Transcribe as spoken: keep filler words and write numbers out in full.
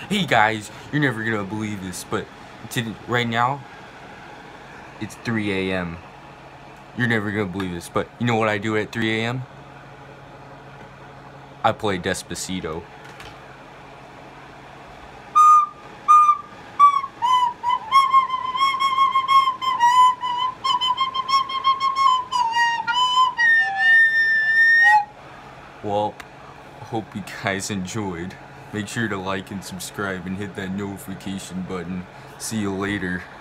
Hey guys, you're never gonna believe this, but to, right now, it's three A M You're never gonna believe this, but you know what I do at three A M? I play Despacito. Well, I hope you guys enjoyed. Make sure to like and subscribe and hit that notification button. See you later.